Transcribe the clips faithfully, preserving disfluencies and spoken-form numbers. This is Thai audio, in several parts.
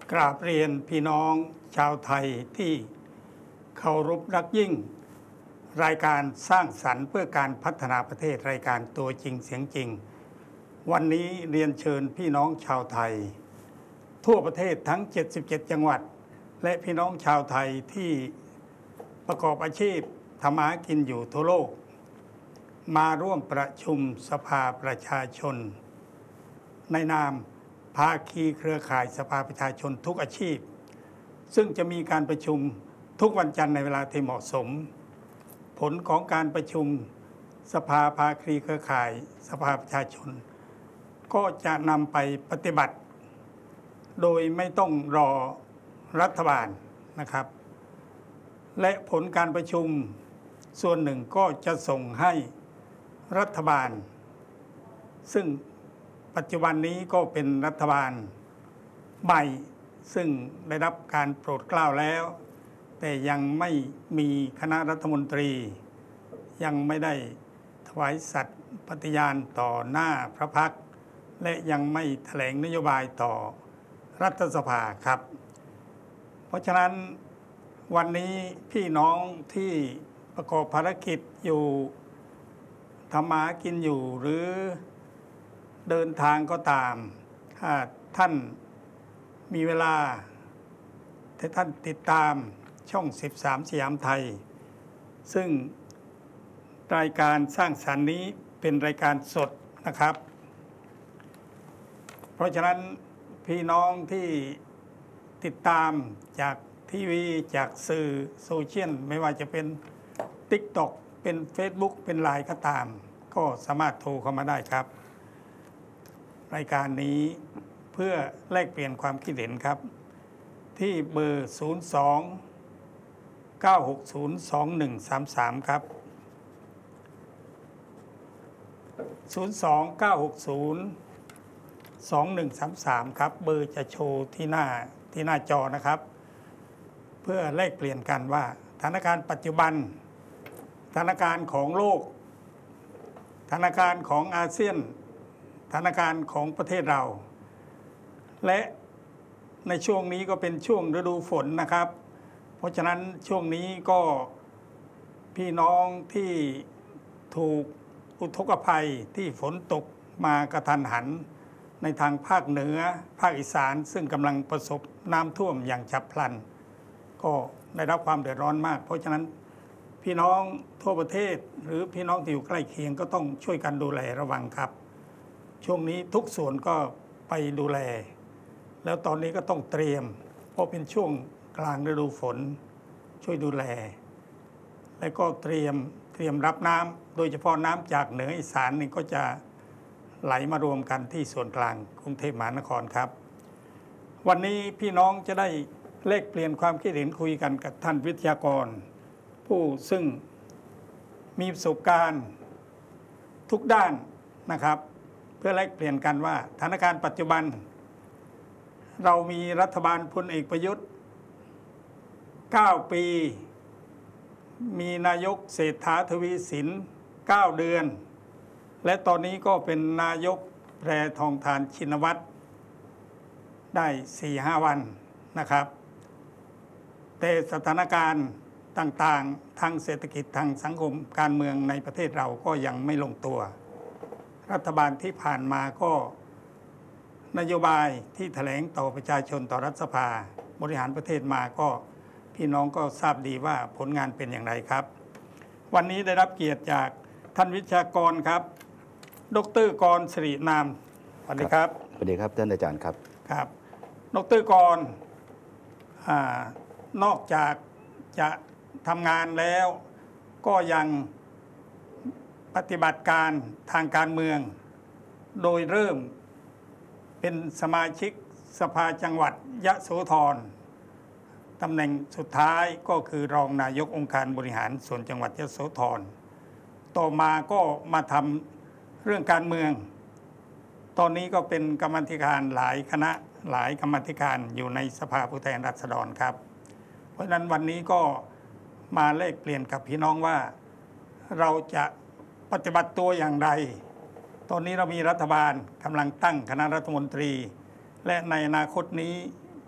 กราบเรียนพี่น้องชาวไทยที่เคารพรักยิ่งรายการสร้างสรรค์เพื่อการพัฒนาประเทศรายการตัวจริงเสียงจริงวันนี้เรียนเชิญพี่น้องชาวไทยทั่วประเทศทั้งเจ็ดสิบเจ็ดจังหวัดและพี่น้องชาวไทยที่ประกอบอาชีพทำมาหากินอยู่ทั่วโลกมาร่วมประชุมสภาประชาชนในนามภาคีเครือข่ายสภาประชาชนทุกอาชีพซึ่งจะมีการประชุมทุกวันจันทร์ในเวลาที่เหมาะสมผลของการประชุมสภาภาคีเครือข่ายสภาประชาชนก็จะนำไปปฏิบัติโดยไม่ต้องรอรัฐบาลนะครับและผลการประชุมส่วนหนึ่งก็จะส่งให้รัฐบาลซึ่งปัจจุบันนี้ก็เป็นรัฐบาลใหม่ซึ่งได้รับการโปรดเกล้าแล้วแต่ยังไม่มีคณะรัฐมนตรียังไม่ได้ถวายสัตย์ปฏิญาณต่อหน้าพระพักตร์และยังไม่แถลงนโยบายต่อรัฐสภาครับเพราะฉะนั้นวันนี้พี่น้องที่ประกอบภารกิจอยู่ทำมาหากินอยู่หรือเดินทางก็ตามถ้าท่านมีเวลาถ้าท่านติดตามช่องสิบสามสยามไทยซึ่งรายการสร้างสรรค์นี้เป็นรายการสดนะครับเพราะฉะนั้นพี่น้องที่ติดตามจากทีวีจากสื่อโซเชียลไม่ว่าจะเป็น ติ๊กต็อก เป็น เฟซบุ๊ก เป็นไลน์ก็ตามก็สามารถโทรเข้ามาได้ครับรายการนี้เพื่อแลกเปลี่ยนความคิดเห็นครับที่เบอร์ ศูนย์ สอง เก้า หก ศูนย์ สอง หนึ่ง สาม สาม ครับ ศูนย์ สอง เก้า หก ศูนย์ สอง หนึ่ง สาม สาม ครับเบอร์จะโชว์ที่หน้าที่หน้าจอนะครับเพื่อแลกเปลี่ยนกันว่าสถานการณ์ปัจจุบันสถานการณ์ของโลกสถานการณ์ของอาเซียนสถานการณ์ของประเทศเราและในช่วงนี้ก็เป็นช่วงฤดูฝนนะครับเพราะฉะนั้นช่วงนี้ก็พี่น้องที่ถูกอุทกภัยที่ฝนตกมากระทันหันในทางภาคเหนือภาคอีสานซึ่งกำลังประสบน้ำท่วมอย่างฉับพลันก็ได้รับความเดือดร้อนมากเพราะฉะนั้นพี่น้องทั่วประเทศหรือพี่น้องที่อยู่ใกล้เคียงก็ต้องช่วยกันดูแลระวังครับช่วงนี้ทุกส่วนก็ไปดูแลแล้วตอนนี้ก็ต้องเตรียมเพราะเป็นช่วงกลางฤดูฝนช่วยดูแลและก็เตรียมเตรียมรับน้ำโดยเฉพาะน้ำจากเหนืออีสานนี่ก็จะไหลมารวมกันที่ส่วนกลางกรุงเทพมหานครครับวันนี้พี่น้องจะได้แลกเปลี่ยนความคิดเห็นคุยกันกับท่านวิทยากรผู้ซึ่งมีประสบการณ์ทุกด้านนะครับเพื่อแลกเปลี่ยนกันว่าสถานการณ์ปัจจุบันเรามีรัฐบาลพลเอกประยุทธ์เก้าปีมีนายกเศรษฐาทวีสินเก้าเดือนและตอนนี้ก็เป็นนายกแพรทองธารชินวัตรได้ สี่ห้า วันนะครับแต่สถานการณ์ต่างๆทางเศรษฐกิจทางสังคมการเมืองในประเทศเราก็ยังไม่ลงตัวรัฐบาลที่ผ่านมาก็นโยบายที่แถลงต่อประชาชนต่อรัฐสภาบริหารประเทศมาก็พี่น้องก็ทราบดีว่าผลงานเป็นอย่างไรครับวันนี้ได้รับเกียรติจากท่านวิชากรครับดร.กรสิรินามสวัสดีครับสวัสดีครับท่านอาจารย์ครับครับดร.กรอ่านอกจากจะทำงานแล้วก็ยังปฏิบัติการทางการเมืองโดยเริ่มเป็นสมาชิกสภาจังหวัดยโสธรตำแหน่งสุดท้ายก็คือรองนายกองค์การบริหารส่วนจังหวัดยโสธรต่อมาก็มาทำเรื่องการเมืองตอนนี้ก็เป็นกรรมาธิการหลายคณะหลายกรรมาธิการอยู่ในสภาผู้แทนราษฎรครับเพราะฉะนั้นวันนี้ก็มาแลกเปลี่ยนกับพี่น้องว่าเราจะปฏิบัติตัวอย่างไรตอนนี้เรามีรัฐบาลกำลังตั้งคณะรัฐมนตรีและในอนาคตนี้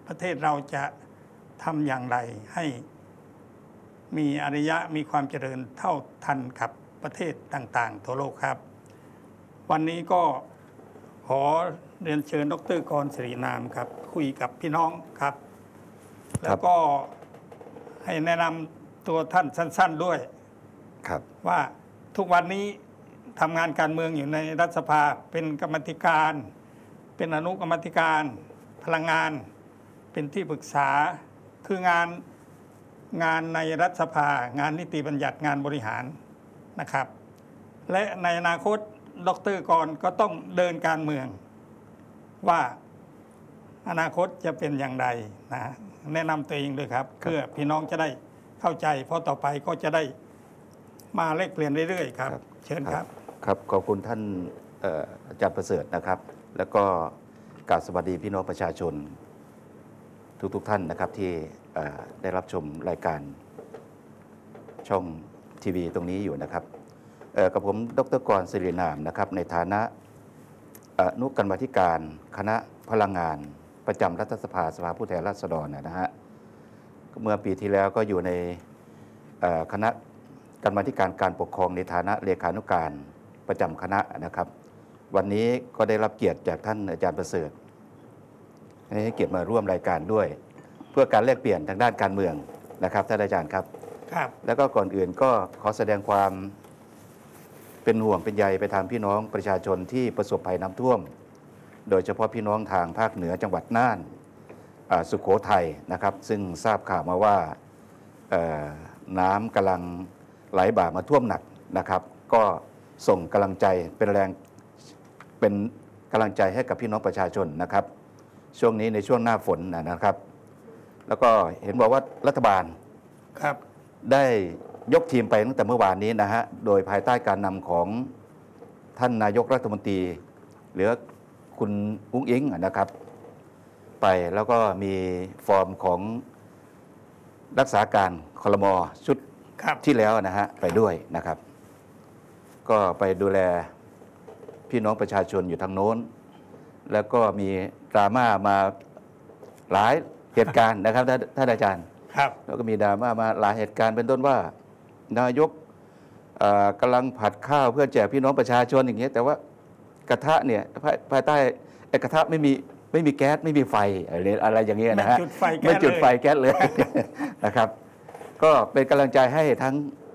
ประเทศเราจะทำอย่างไรให้มีอารยะมีความเจริญเท่าทันกับประเทศต่างๆทั่วโลกครับ วันนี้ก็ขอเรียนเชิญดร.กรศิรินามครับคุยกับพี่น้องครับ แล้วก็ให้แนะนำตัวท่านสั้นๆด้วยครับว่าทุกวันนี้ทำงานการเมืองอยู่ในรัฐสภาเป็นกรรมาธิการ เป็นอนุกรรมาธิการพลังงานเป็นที่ปรึกษาคืองานงานในรัฐสภางานนิติบัญญัติงานบริหารนะครับ และในอนาคตดร.กรก็ต้องเดินการเมืองว่าอนาคตจะเป็นอย่างไรนะแนะนำตัวเองด้วยครับเพื่อพี่น้องจะได้เข้าใจเพราะต่อไปก็จะได้มาแลกเปลี่ยนเรื่อยๆครับเชิญครับครับขอบคุณท่านอาจารย์ประเสริฐนะครับ แล้วก็กราบสวัสดีพี่น้องประชาชนทุกๆ ท่านนะครับที่ได้รับชมรายการช่องทีวีตรงนี้อยู่นะครับกับผมดร.กรศิรินามนะครับในฐานะอนุกรรมาธิการคณะพลังงานประจำรัฐสภาสภาผู้แทนราษฎรนะฮะเมื่อปีที่แล้วก็อยู่ในคณะกรรมาธิการการปกครองในฐานะเลขานุการประจำคณะนะครับวันนี้ก็ได้รับเกียรติจากท่านอาจารย์ประเสริฐให้เกียรติมาร่วมรายการด้วยเพื่อการแลกเปลี่ยนทางด้านการเมืองนะครับท่านอาจารย์ครับครับแล้วก็ก่อนอื่นก็ขอแสดงความเป็นห่วงเป็นใยไปทางพี่น้องประชาชนที่ประสบภัยน้ำท่วมโดยเฉพาะพี่น้องทางภาคเหนือจังหวัดน่านสุโขทัยนะครับซึ่งทราบข่าวมาว่าน้ำกำลังไหลบ่ามาท่วมหนักนะครับก็ส่งกำลังใจเป็นแรงเป็นกำลังใจให้กับพี่น้องประชาชนนะครับช่วงนี้ในช่วงหน้าฝนนะครับแล้วก็เห็นบอกว่ารัฐบาลครับได้ยกทีมไปตั้งแต่เมื่อวานนี้นะฮะโดยภายใต้การนำของท่านนายกรัฐมนตรีหรือคุณอุ้งอิงนะครับไปแล้วก็มีฟอร์มของรักษาการครม.ชุดที่แล้วนะฮะไปด้วยนะครับก็ไปดูแลพี่น้องประชาชนอยู่ทางโน้นแล้วก็มีดราม่ามาหลายเหตุการณ์นะครับท่านอาจารย์ครับแล้วก็มีดราม่ามาหลายเหตุการณ์เป็นต้นว่านายกกำลังผัดข้าวเพื่อแจกพี่น้องประชาชนอย่างเงี้ยแต่ว่ากระทะเนี่ยภายใต้ไอ้กระทะไม่มีไม่มีแก๊สไม่มีไฟอะไรอะไรอย่างเงี้ยนะฮะไม่จุดไฟแก๊สเลยนะครับก็เป็นกำลังใจให้ทั้ง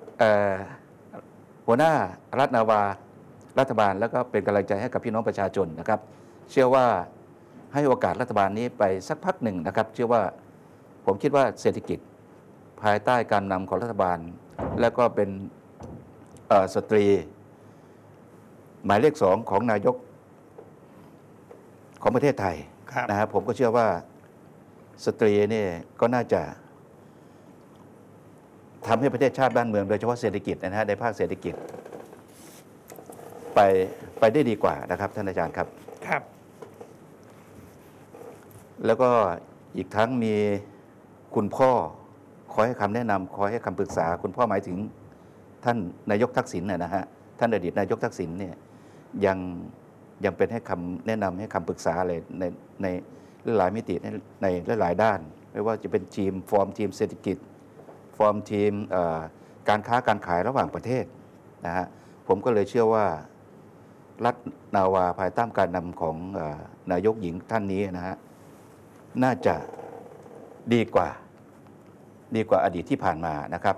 หัวหน้ารัฐนาวารัฐบาลแล้วก็เป็นกำลังใจให้กับพี่น้องประชาชนนะครับเชื่อว่าให้โอกาสรัฐบาลนี้ไปสักพักหนึ่งนะครับเชื่อว่าผมคิดว่าเศรษฐกิจภายใต้การนำของรัฐบาลแล้วก็เป็นสตรีหมายเลขสองของนายกของประเทศไทยนะครับผมก็เชื่อว่าสตรีนี่ก็น่าจะทำให้ประเทศชาติบ้านเมืองโดยเฉพาะเศรษฐกิจนะฮะในภาคเศรษฐกิจไปไปได้ดีกว่านะครับท่านอาจารย์ครับครับแล้วก็อีกทั้งมีคุณพ่อคอยให้คำแนะนำคอยให้คำปรึกษาคุณพ่อหมายถึงท่านนายกทักษิณนะฮะท่านอดีตนายกทักษิณเนี่ยยังยังเป็นให้คำแนะนำให้คำปรึกษาอะไรในในหลายมิติในในหลายด้านไม่ว่าจะเป็นทีมฟอร์มทีมเศรษฐกิจฟอร์มทีมการค้าการขายระหว่างประเทศนะฮะผมก็เลยเชื่อว่ารัฐนาวาภายใต้การนำของนายกหญิงท่านนี้นะฮะน่าจะดีกว่าดีกว่าอดีตที่ผ่านมานะครับ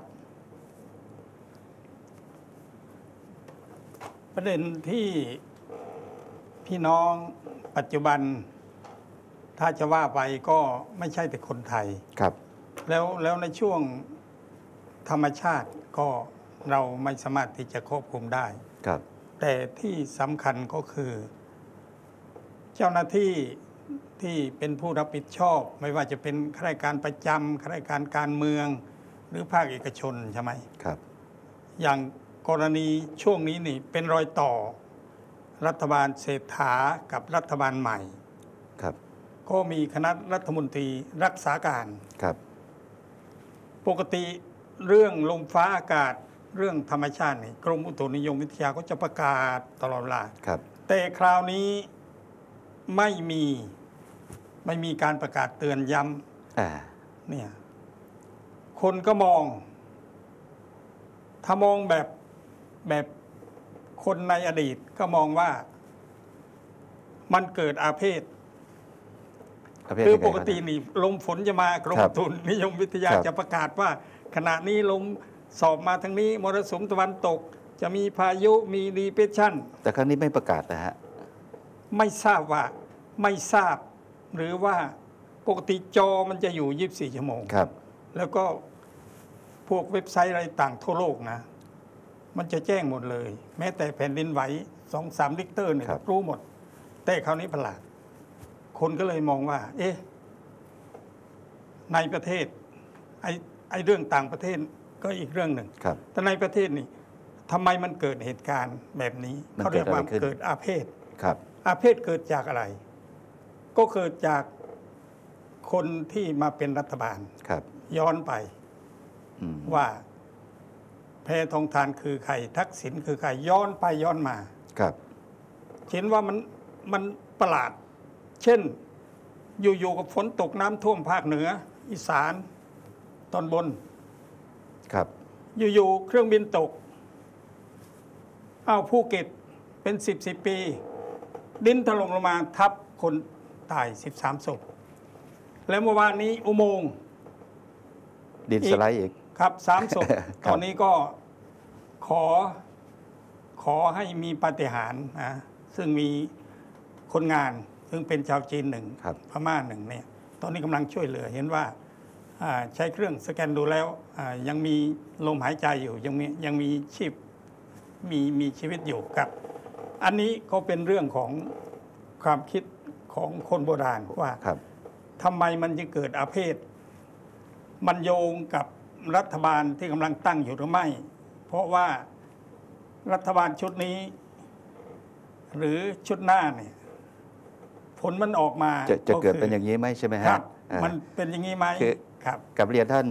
ประเด็นที่พี่น้องปัจจุบันถ้าจะว่าไปก็ไม่ใช่แต่คนไทยครับแล้วแล้วในช่วงธรรมชาติก็เราไม่สามารถที่จะควบคุมได้ครับแต่ที่สำคัญก็คือเจ้าหน้าที่ที่เป็นผู้รับผิดชอบไม่ว่าจะเป็นข้าราชการประจำข้าราชการการเมืองหรือภาคเอกชนใช่ไหมครับอย่างกรณีช่วงนี้นี่เป็นรอยต่อรัฐบาลเศรษฐากับรัฐบาลใหม่ครับก็มีคณะรัฐมนตรีรักษาการครับปกติเรื่องลมฟ้าอากาศเรื่องธรรมชาตินี่กรมอุตุนิยมวิทยาก็จะประกาศตลอดเวลาครับแต่คราวนี้ไม่มีไม่มีการประกาศเตือนย้อ่าำเนี่ยคนก็มอง ถ้ามองแบบแบบคนในอดีตก็มองว่ามันเกิดอาเพศประเภทคือยังไงปกติครับนี่ลมฝนจะมากรมครับอุตุนิยมวิทยาครับจะประกาศว่า ขณะนี้ลมสอบมาทางนี้มรสุมตะวันตก จะมีพายุมีดีเพรสชั่นแต่ครั้งนี้ไม่ประกาศนะฮะไม่ทราบว่าไม่ทราบ หรือว่าปกติจอมันจะอยู่ ยี่สิบสี่ ชั่วโมงครับแล้วก็พวกเว็บไซต์อะไรต่างทั่วโลกนะ มันจะแจ้งหมดเลย แม้แต่แผ่นดินไหวสองสามลิกเตอร์เนี่ยครับรู้หมด แต่คราวนี้ประหลาด คนก็เลยมองว่า เอ๊ะ ในประเทศไอ้ไอ้เรื่องต่างประเทศก็อีกเรื่องหนึ่งครับแต่ในประเทศนี่ทำไมมันเกิดเหตุการณ์แบบนี้มันเขาเรียกว่าเกิดอะไรขึ้นเกิดอาเพศครับอาเพศเกิดจากอะไร ก็เกิดจากคนที่มาเป็นรัฐบาลครับย้อนไปอืมว่าแพทองทานคือใครทักษิณคือใครย้อนไปย้อนมาครับเห็นว่ามันมันประหลาด เช่น อยู่ๆกับฝนตกน้ำท่วมภาคเหนือ อีสานตอนบนครับอยู่ๆเครื่องบินตกอ้าวภูเก็ตเป็นสิบสิบปี ดินถล่มลงมาทับคนตายสิบสามศพ แล้วเมื่อวานนี้อุโมงค์ดินสไลด์อีกครับสามศพครับตอนนี้ก็ขอขอให้มีปาฏิหาริย์นะซึ่งมีคนงานซึ่งเป็นชาวจีนหนึ่งครับพม่าหนึ่งเนี่ยตอนนี้กำลังช่วยเหลือเห็นว่าอ่าใช้เครื่องสแกนดูแล้วอ่ายังมีลมหายใจอยู่ ยังมียังมีชีพมีมีชีวิตอยู่ครับ อันนี้ก็เป็นเรื่องของความคิดของคนโบราณว่าครับทำไมมันจะเกิดอาเพศ มันโยงกับรัฐบาลที่กำลังตั้งอยู่หรือไม่ เพราะว่ารัฐบาลชุดนี้ หรือชุดหน้าเนี่ยผลมันออกมาจะจะเกิดคืเป็นอย่างนี้ไหมใช่ไหมคฮะรับอ่ามันเป็นอย่างนี้ไหมคือครับกับเรียนท่าน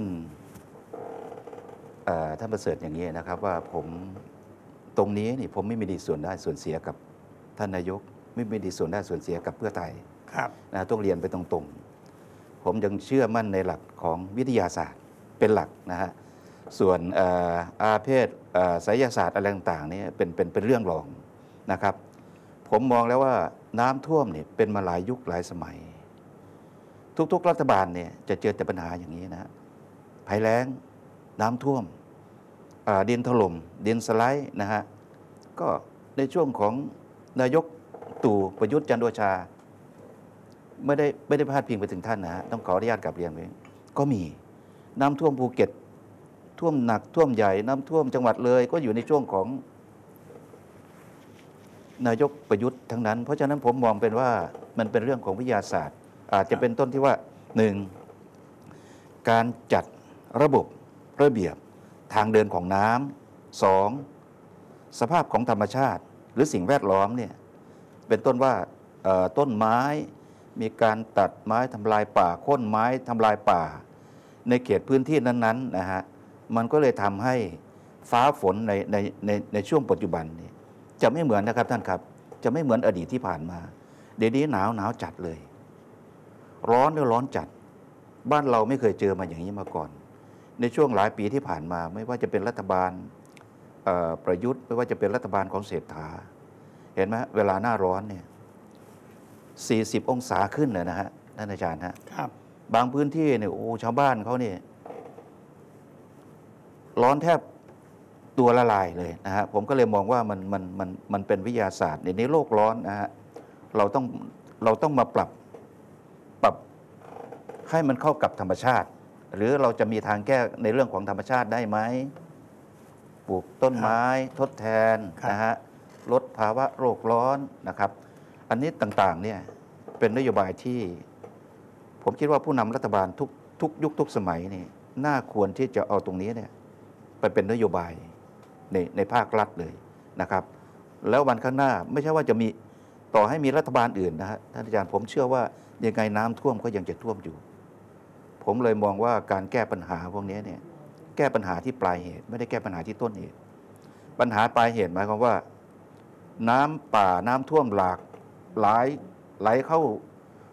เอ่อท่านประเสริฐอย่างนี้นะครับ ว่าผมตรงนี้นี่ผมไม่มีดีส่วนได้ส่วนเสียกับท่านนายก ไม่มีดีส่วนได้ส่วนเสียกับเพื่อไทยครับนะต้องเรียนไปตรงๆ ผมยังเชื่อมั่นในหลักของวิทยาศาสตร์เป็นหลักนะฮะส่วนเอ่ออาเพศเอ่อไสยศาสตร์อะไรต่างๆนี่เป็นเป็นเป็นเรื่องรองนะครับ ผมมองแล้วว่าน้ำท่วมเนี่ยเป็นมาหลายยุคหลายสมัย ทุกๆรัฐบาลเนี่ยจะเจอแต่ปัญหาอย่างนี้นะฮะภัยแล้งน้ำท่วมอ่าดินถล่มดินสไลด์นะฮะก็ในช่วงของนายกตู่ประยุทธ์จันทร์โอชา ไม่ได้ไม่ได้พาดพิงไปถึงท่านนะฮะต้องขออนุญาตกลับเรียนไว้ก็มีน้ำท่วมภูเก็ตท่วมหนักท่วมใหญ่น้ำท่วมจังหวัดเลยก็อยู่ในช่วงของนายกประยุทธ์ทั้งนั้น เพราะฉะนั้นผมมองเป็นว่ามันเป็นเรื่องของวิทยาศาสตร์ อาจจะเป็นต้นที่ว่าหนึ่งการจัดระบบระเบียบทางเดินของน้ำสองสภาพของธรรมชาติหรือสิ่งแวดล้อมเนี่ยเป็นต้นว่าเอ่อต้นไม้มีการตัดไม้ทำลายป่าโค่นไม้ทำลายป่า ในเขตพื้นที่นั้นๆนะฮะมันก็เลยทำให้ฟ้าฝนในในในในช่วงปัจจุบันนี้จะไม่เหมือนนะครับท่านครับจะไม่เหมือนอดีตที่ผ่านมาเดี๋ยวนี้หนาวหนาวจัดเลย ร้อนเนี่ยร้อนจัดบ้านเราไม่เคยเจอมาอย่างนี้มาก่อน ในช่วงหลายปีที่ผ่านมาไม่ว่าจะเป็นรัฐบาลเอ่อประยุทธ์ไม่ว่าจะเป็นรัฐบาลของเศรษฐาเห็นไหมเวลาหน้าร้อนเนี่ยสี่สิบองศาขึ้นเลยนะฮะท่านอาจารย์ฮะครับบางพื้นที่เนี่ยโอ้ชาวบ้านเขาเนี่ยร้อนแทบตัวละลายเลยนะฮะผมก็เลยมองว่ามันมันมันมันเป็นวิทยาศาสตร์ในโลกร้อนนะฮะเราต้องเราต้องมาปรับปรับให้มันเข้ากับธรรมชาติ หรือเราจะมีทางแก้ในเรื่องของธรรมชาติได้ไหมปลูกต้นไม้ทดแทนครับนะฮะลดภาวะโลกร้อนนะครับ อันนี้ต่างๆเนี่ยเป็นนโยบายที่ ผมคิดว่าผู้นำรัฐบาลทุกทุกยุคทุกสมัยนี่น่าควรที่จะเอาตรงนี้เนี่ยไปเป็นนโยบายในในภาครัฐเลยนะครับ แล้ววันข้างหน้าไม่ใช่ว่าจะมีต่อให้มีรัฐบาลอื่นนะฮะท่านอาจารย์ผมเชื่อว่ายังไงน้ำท่วมก็ยังจะท่วมอยู่ ผมเลยมองว่าการแก้ปัญหาพวกนี้เนี่ยแก้ปัญหาที่ปลายเหตุ ไม่ได้แก้ปัญหาที่ต้นเหตุ ปัญหาปลายเหตุหมายความว่า น้ำป่าน้ำท่วมหลากหลายไหลเข้า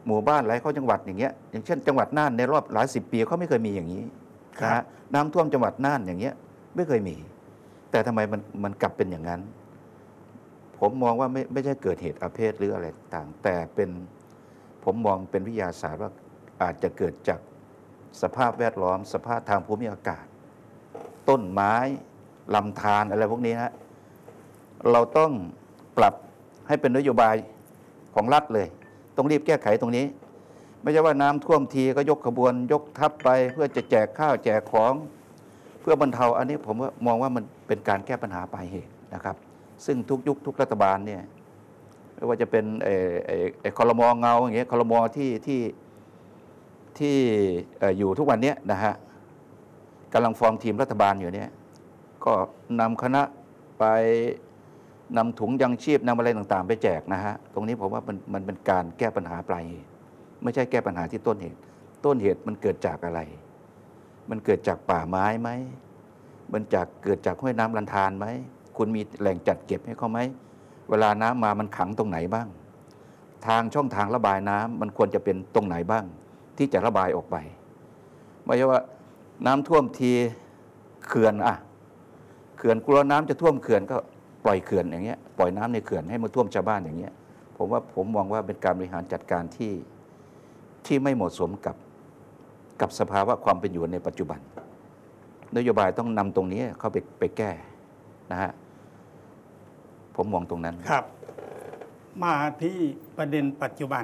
หมู่บ้านหลายข้อจังหวัดอย่างเงี้ยอย่างเช่นจังหวัดน่านในรอบหลายสิบปีเขาไม่เคยมีอย่างนี้นะฮะน้ำท่วมจังหวัดน่านอย่างเงี้ยไม่เคยมี แต่ทำไมมันมันกลับเป็นอย่างนั้น ผมมองว่าไม่ไม่ใช่เกิดเหตุอาเพศหรืออะไรต่างแต่เป็นผมมองเป็นวิทยาศาสตร์ว่าอาจจะเกิดจากสภาพแวดล้อม สภาพทางภูมิอากาศ ต้นไม้ลำธารอะไรพวกนี้ฮะเราต้องปรับให้เป็นนโยบายของรัฐเลยต้องรีบแก้ไขตรงนี้ ไม่ใช่ว่าน้ำท่วมทีก็ยกขบวนยกทัพไปเพื่อจะแจกข้าวแจกของเพื่อบรรเทาอันนี้ผมว่ามองว่ามันเป็นการแก้ปัญหาปลายเหตุนะครับซึ่งทุกยุคทุกรัฐบาลเนี่ยไม่ว่าจะเป็นไอ้ไอ้ไอ้คลมเงาอย่างเงี้ยคลมที่ที่ที่อยู่ทุกวันนี้นะฮะกำลังฟอร์มทีมรัฐบาลอยู่เนี่ยก็นำคณะไปนำถุงยังชีพนำอะไรต่างๆไปแจกนะฮะตรงนี้ผมว่ามันมันเป็นการแก้ปัญหาปลายเหตุไม่ใช่แก้ปัญหาที่ต้นเหตุต้นเหตุมันเกิดจากอะไรมันเกิดจากป่าไม้ไหมมันจากเกิดจากห้วยน้ำลำธารไหมคุณมีแหล่งจัดเก็บให้เขาไหมเวลาน้ำมามันขังตรงไหนบ้างทางช่องทางระบายน้ำมันควรจะเป็นตรงไหนบ้างที่จะระบายออกไปไม่ใช่ว่าน้ำท่วมทีเขื่อนอ่ะเขื่อนกลัวน้ำจะท่วมเขื่อนก็ปล่อยเขื่อนอย่างเงี้ยปล่อยน้ำในเขื่อนให้มาท่วมชาวบ้านอย่างเงี้ยผมว่าผมมองว่าเป็นการบริหารจัดการที่ที่ไม่เหมาะสมกับกับสภาวะความเป็นอยู่ในปัจจุบันนโยบายต้องนำตรงนี้เข้าไปไปแก้นะฮะผมมองตรงนั้นครับมาที่ประเด็นปัจจุบัน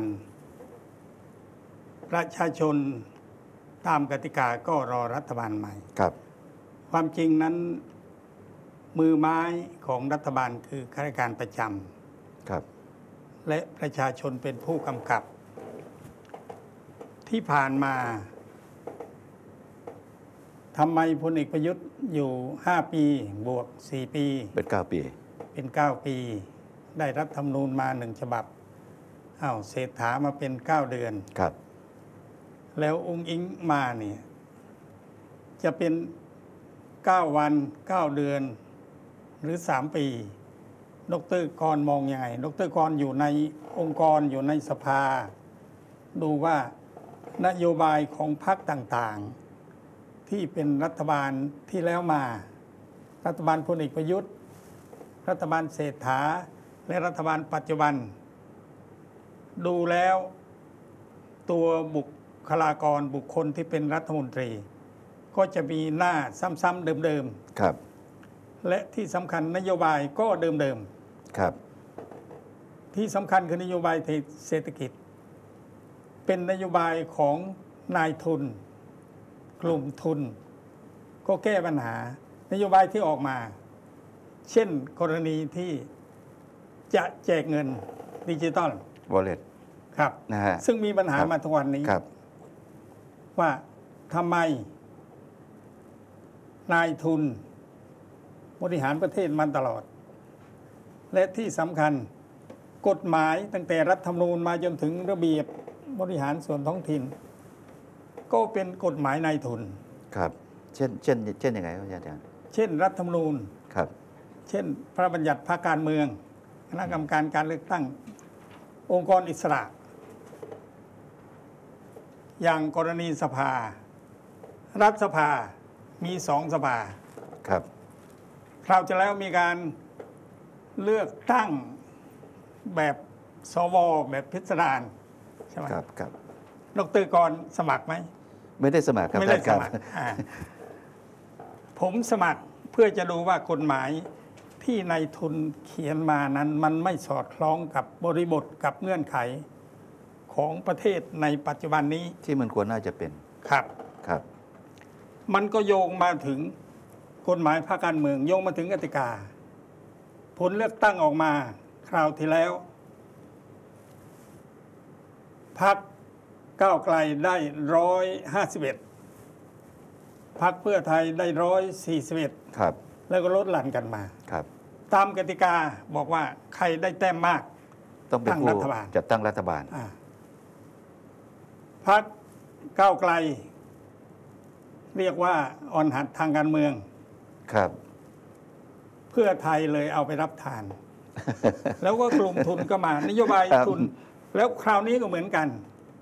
ประชาชนตามกติกาก็รอรัฐบาลใหม่ครับความจริงนั้นมือไม้ของรัฐบาลคือข้าราชการประจำครับและประชาชนเป็นผู้กำกับที่ผ่านมาทำไมพลเอกประยุทธ์อยู่ห้าปีบวกสี่ปีเป็นเก้าปีเป็นเก้าปีได้รัฐธรรมนูญมาหนึ่งฉบับอ้าวเศรษฐามาเป็นเก้าเดือนครับแล้วองค์อิงมาเนี่ยจะเป็นเก้าวันเก้าเดือนหรือสามปีดร.กรมองยังไงดร.กรอยู่ในองค์กรอยู่ในสภาดูว่านโยบายของพรรคต่างๆที่เป็นรัฐบาลที่แล้วมารัฐบาลพลเอกประยุทธ์รัฐบาลเศรษฐาและรัฐบาลปัจจุบันดูแล้วตัวบุคลากรบุคคลที่เป็นรัฐมนตรีก็จะมีหน้าซ้ำๆเดิมๆครับและที่สำคัญนโยบายก็เดิมๆครับที่สำคัญคือนโยบายเศรษฐกิจเป็นนโยบายของนายทุนกลุ่มทุนก็แก้ปัญหานโยบายที่ออกมาเช่นกรณีที่จะแจกเงินดิจิตอล Wallet ครับนะฮะซึ่งมีปัญหามาทุกวันนี้ว่าทำไมนายทุนบริหารประเทศมันตลอดและที่สำคัญกฎหมายตั้งแต่รัฐธรรมนูญมาจนถึงระเบียบบริหารส่วนท้องถิ่นก็เป็นกฎหมายนายทุนครับเช่นเช่นเช่นยังไงครับอาจารย์เช่นรัฐธรรมนูญครับเช่นพระราชบัญญัติพรรคการเมืองคณะกรรมการการเลือกตั้งองค์กรอิสระอย่างกรณีสภารัฐสภามีสองสภาครับคราวที่แล้วมีการเลือกตั้งแบบสวแบบพิสดารใช่ไหมครับครับดร.กรสมัครไหมไม่ได้สมัครครับไม่ได้สมัครผมสมัครเพื่อจะดูว่ากฎหมายที่นายทุนเขียนมานั้นมันไม่สอดคล้องกับบริบทกับเงื่อนไขของประเทศในปัจจุบันนี้ที่มันควรน่าจะเป็นครับครับมันก็โยงมาถึงกฎหมายพรรคการเมืองโยงมาถึงกติกาผลเลือกตั้งออกมาคราวที่แล้วพรรคก้าวไกลได้ร้อยห้าสิบเอ็ดพรรคเพื่อไทยได้ร้อยสี่สิบเอ็ดครับแล้วก็ลดหลั่นกันมาครับตามกติกาบอกว่าใครได้แต้มมากต้องเป็นผู้จัดตั้งรัฐบาลพรรคก้าวไกลเรียกว่าอ่อนหัดทางการเมืองครับเพื่อไทยเลยเอาไปรับทาน แล้วก็กลุ่มทุนก็มานโยบายทุนแล้วคราวนี้ก็เหมือนกัน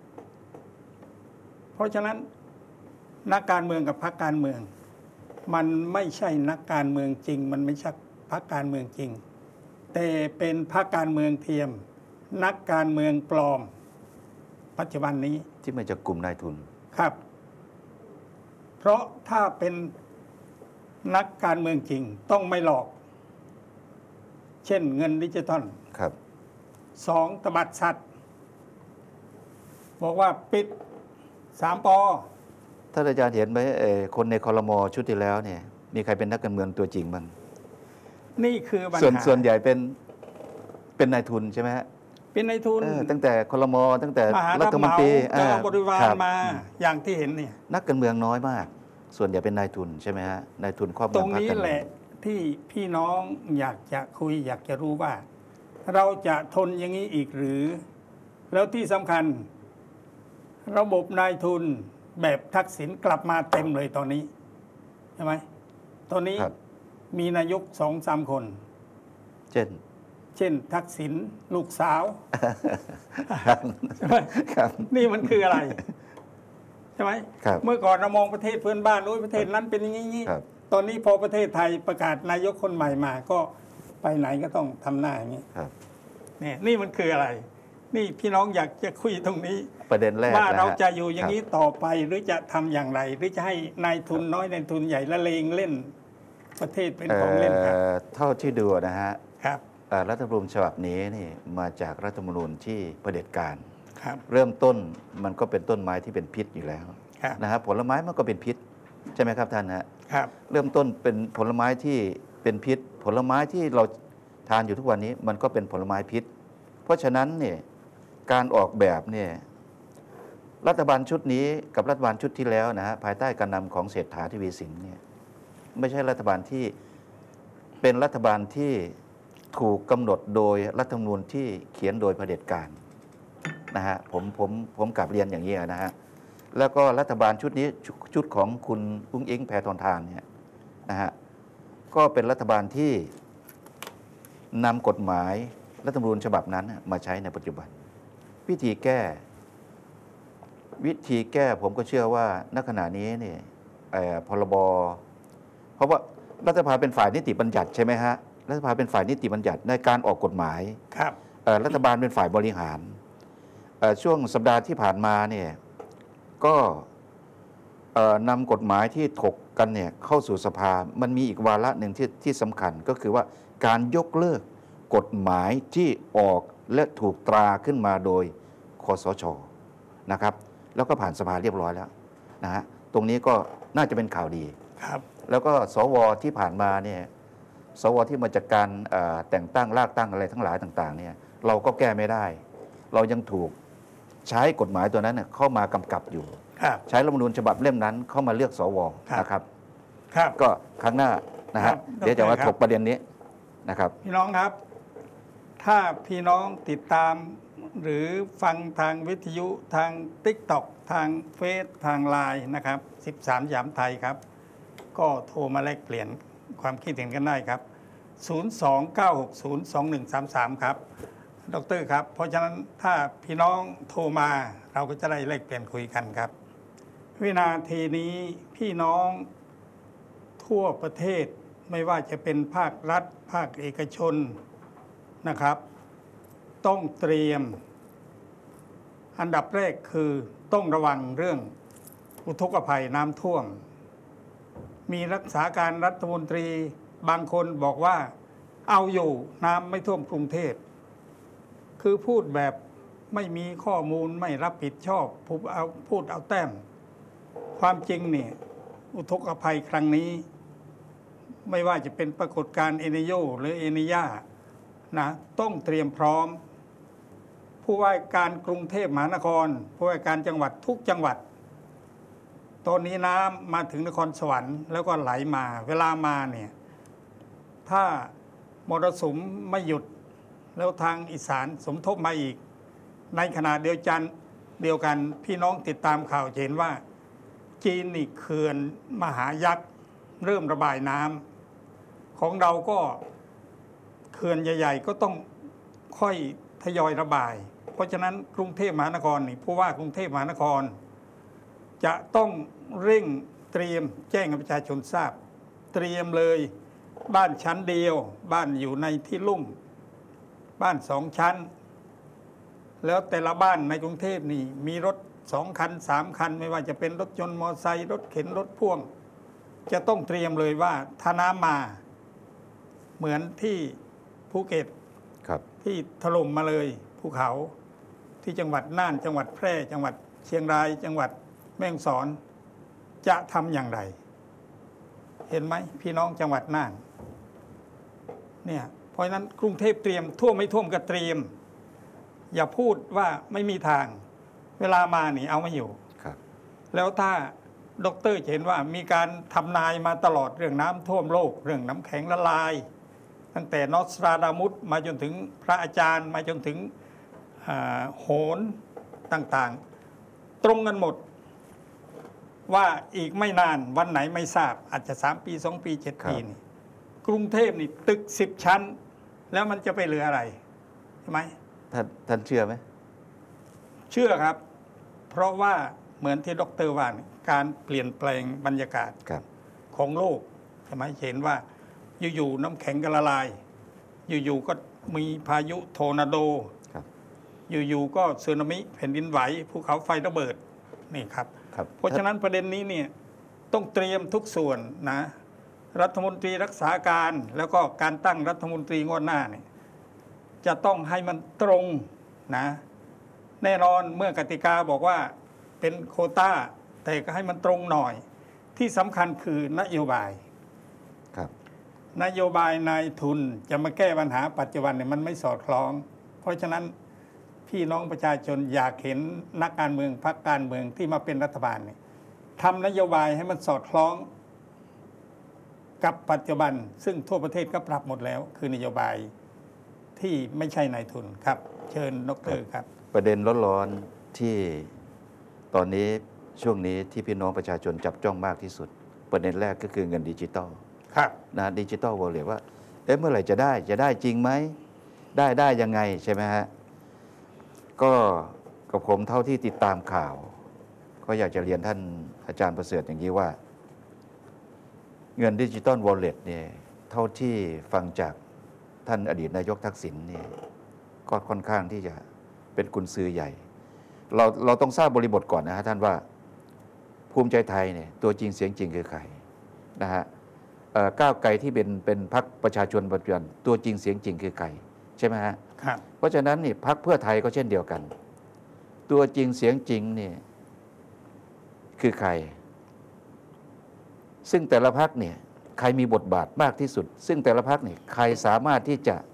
เพราะฉะนั้นนักการเมืองกับพรรคการเมือง มันไม่ใช่นักการเมืองจริง มันไม่ใช่พรรคการเมืองจริง แต่เป็นพรรคการเมืองเทียม นักการเมืองปลอม ปัจจุบันนี้ที่มาจากกลุ่มนายทุนครับ เพราะถ้าเป็นนักการเมืองจริงต้องไม่หลอก เช่นเงินดิจิตอลครับสองตบัดสัตว์บอกว่าปิดสามปอท่านอาจารย์เห็นไหมคนในครม.ชุดที่แล้วเนี่ยมีใครเป็นนักการเมืองตัวจริงบ้างนี่คือปัญหาส่วนส่วนใหญ่เป็นเป็นนายทุนใช่ไหมฮะเป็นนายทุนตั้งแต่ครม.ตั้งแต่รัฐมนตรีบริวารมาอย่างที่เห็นเนี่ยนักการเมืองน้อยมากส่วนใหญ่เป็นนายทุนใช่ไหมฮะนายทุนครอบงำตรงนี้แหละที่พี่น้องอยากจะคุยอยากจะรู้ว่า เราจะทนอย่างนี้อีกหรือ แล้วที่สำคัญระบบนายทุนแบบทักษิณกลับมาเต็มเลยตอนนี้ใช่ไหมตอนนี้มีนายกสองสามคนเช่นเช่นทักษิณลูกสาวใช่ไหมนี่มันคืออะไรใช่ไหมเมื่อก่อนเรามองประเทศเพื่อนบ้านโอ้ยประเทศนั้นเป็นอย่างนี้ตอนนี้พอประเทศไทยประกาศนายกคนใหม่มาก็ไปไหนก็ต้องทำหน้าอย่างนี้นี่นี่มันคืออะไรนี่พี่น้องอยากจะคุยตรงนี้ประเด็นแรกว่าเราจะอยู่อย่างนี้ต่อไปหรือจะทำอย่างไรหรือจะให้นายทุนน้อยนายทุนใหญ่ละเลงเล่นประเทศเป็นของเล่นครับเท่าที่ดูนะฮะครับรัฐธรรมนูญฉบับนี้นี่มาจากรัฐธรรมนูญที่เผด็จการครับเริ่มต้นมันก็เป็นต้นไม้ที่เป็นพิษอยู่แล้วนะครับผลไม้มันก็เป็นพิษใช่ไหมครับท่านฮะครับเริ่มต้นเป็นผลไม้ที่เป็นพิษผลไม้ที่เราทานอยู่ทุกวันนี้มันก็เป็นผลไม้พิษเพราะฉะนั้นเนี่ยการออกแบบเนี่ยรัฐบาลชุดนี้กับรัฐบาลชุดที่แล้วนะฮะภายใต้การนำของเศรษฐาทวีสินเนี่ยไม่ใช่รัฐบาลที่เป็นรัฐบาลที่ถูกกำหนดโดยรัฐธรรมนูญที่เขียนโดยเผด็จการนะฮะผมผมผมกลับเรียนอย่างนี้นะฮะแล้วก็รัฐบาลชุดนี้ชุดของคุณอุ้งอิงแพทองธารเนี่ยนะฮะก็เป็นรัฐบาลที่นำกฎหมายรัฐธรรมนูญฉบับนั้นมาใช้ในปัจจุบันวิธีแก้วิธีแก้ผมก็เชื่อว่าณขณะนี้เนี่ยพรบเพราะว่ารัฐสภาเป็นฝ่ายนิติบัญญัติใช่ไหมฮะรัฐสภาเป็นฝ่ายนิติบัญญัติในการออกกฎหมายครับรัฐบาลเป็นฝ่ายบริหารช่วงสัปดาห์ที่ผ่านมาเนี่ยก็นำกฎหมายที่ถกกันเนี่ยเข้าสู่สภามันมีอีกวาระหนึ่งที่ที่สำคัญก็คือว่าการยกเลิกกฎหมายที่ออกและถูกตราขึ้นมาโดยคสช.นะครับแล้วก็ผ่านสภาเรียบร้อยแล้วนะฮะตรงนี้ก็น่าจะเป็นข่าวดีครับแล้วก็สวที่ผ่านมาเนี่ยสวที่มาจากการแต่งตั้งรากตั้งอะไรทั้งหลายต่างๆเนี่ยเราก็แก้ไม่ได้เรายังถูกใช้กฎหมายตัวนั้นเข้ามากำกับอยู่ใช้รัฐธรรมนูญฉบับเล่มนั้นเข้ามาเลือกสวนะครับก็ครั้งหน้านะฮะเดี๋ยวจะมาถกประเด็นนี้นะครับพี่น้องครับถ้าพี่น้องติดตามหรือฟังทางวิทยุทาง ติ๊กต็อก ทางเฟซทางไลน์นะครับสิบสามยามไทยครับก็โทรมาแลกเปลี่ยนความคิดเห็นกันได้ครับศูนย์ สอง เก้า หก ศูนย์ สอง หนึ่ง สาม สามครับดร.ครับเพราะฉะนั้นถ้าพี่น้องโทรมาเราก็จะได้แลกเปลี่ยนคุยกันครับวินาทีนี้พี่น้องทั่วประเทศไม่ว่าจะเป็นภาครัฐภาคเอกชนนะครับต้องเตรียมอันดับแรกคือต้องระวังเรื่องอุทกภัยน้ำท่วมมีรักษาการรัฐมนตรีบางคนบอกว่าเอาอยู่น้ำไม่ท่วมกรุงเทพคือพูดแบบไม่มีข้อมูลไม่รับผิดชอบพูดเอาพูดเอาแต้มความจริงเนี่ยอุทกภัยครั้งนี้ไม่ว่าจะเป็นปรากฏการณ์เอเนโยหรือเอเนย่านะต้องเตรียมพร้อมผู้ว่าการกรุงเทพมหานครผู้ว่าการจังหวัดทุกจังหวัดตอนนี้น้ำมาถึงนครสวรรค์แล้วก็ไหลมาเวลามาเนี่ยถ้ามรสุมไม่หยุดแล้วทางอีสานสมทบมาอีกในขณะเดียวกันเดียวกันพี่น้องติดตามข่าวเห็นว่าจีนนี่เขื่อนมหายักษ์เริ่มระบายน้ำของเราก็เขื่อนใหญ่ๆก็ต้องค่อยทยอยระบายเพราะฉะนั้นกรุงเทพมหานครนี่ผู้ว่ากรุงเทพมหานครจะต้องเร่งเตรียมแจ้งให้ประชาชนทราบเตรียมเลยบ้านชั้นเดียวบ้านอยู่ในที่ลุ่มบ้านสองชั้นแล้วแต่ละบ้านในกรุงเทพนี่มีรถสองคันสามคันไม่ว่าจะเป็นรถยนต์มอเตอร์ไซค์รถเข็นรถพ่วงจะต้องเตรียมเลยว่าถ้าน้ำมาเหมือนที่ภูเก็ตที่ถล่มมาเลยภูเขาที่จังหวัดน่านจังหวัดแพร่จังหวัดเชียงรายจังหวัดแม่ฮ่องสอนจะทำอย่างไรเห็นไหมพี่น้องจังหวัดน่านเนี่ยเพราะฉะนั้นกรุงเทพเตรียมท่วมไม่ท่วมก็เตรียมอย่าพูดว่าไม่มีทางเวลามานี่เอาไม่อยู่แล้วถ้าดร.เห็นว่ามีการทำนายมาตลอดเรื่องน้ำท่วมโลกเรื่องน้ำแข็งละลายตั้งแต่นอสตราดามุสมาจนถึงพระอาจารย์มาจนถึงโหรต่างๆตรงกันหมดว่าอีกไม่นานวันไหนไม่ทราบอาจจะสามปีสองปีเจ็ดปีนี่กรุงเทพนี่ตึกสิบชั้นแล้วมันจะไปเหลืออะไรใช่ไหมท่านท่านเชื่อไหมเชื่อครับเพราะว่าเหมือนที่ดร.ว่าการเปลี่ยนแปลงบรรยากาศของโลกใช่ไหมเห็นว่าอยู่ๆน้ำแข็งก็ละลายอยู่ๆก็มีพายุโทนาโดอยู่ๆก็สึนามิแผ่นดินไหวภูเขาไฟระเบิดนี่ครับเพราะฉะนั้นประเด็นนี้เนี่ยต้องเตรียมทุกส่วนนะรัฐมนตรีรักษาการแล้วก็การตั้งรัฐมนตรีงวดหน้าเนี่ยจะต้องให้มันตรงนะแน่นอนเมื่อกติกาบอกว่าเป็นโควต้าแต่ก็ให้มันตรงหน่อยที่สำคัญคือนโยบายครับนโยบายนายทุนจะมาแก้ปัญหาปัจจุบันเนี่ยมันไม่สอดคล้องเพราะฉะนั้นพี่น้องประชาชนอยากเห็นนักการเมืองพรรคการเมืองที่มาเป็นรัฐบาลเนี่ยทำนโยบายให้มันสอดคล้องกับปัจจุบันซึ่งทั่วประเทศก็ปรับหมดแล้วคือนโยบายที่ไม่ใช่นายทุนครับเชิญดร.ครับประเด็นร้อนๆที่ตอนนี้ช่วงนี้ที่พี่น้องประชาชนจับจ้องมากที่สุดประเด็นแรกก็คือเงินดิจิตอลครับนะดิจิตอลวอลเล็ตว่าเอ๊ะเมื่อไหร่จะได้จะได้จริงไหมได้ได้ยังไงใช่ไหมฮะก็กับผมเท่าที่ติดตามข่าวก็อยากจะเรียนท่านอาจารย์ประเสริฐอย่างนี้ว่าเงินดิจิตอลวอลเล็ตเนี่ยเท่าที่ฟังจากท่านอดีตนายกทักษิณเนี่ยก็ค่อนข้างที่จะเป็นกุญซือใหญ่เราเราต้องทราบบริบทก่อนนะฮะท่านว่าภูมิใจไทยเนี่ยตัวจริงเสียงจริงคือใครนะฮะก้าวไกลที่เป็นเป็นพรรคประชาชนปัจจุบันตัวจริงเสียงจริงคือใครใช่ไหมฮะครับเพราะฉะนั้นนี่พรรคเพื่อไทยก็เช่นเดียวกันตัวจริงเสียงจริงนี่คือใครซึ่งแต่ละพรรคเนี่ยใครมีบทบาทมากที่สุดซึ่งแต่ละพรรคเนี่ยใครสามารถที่จะ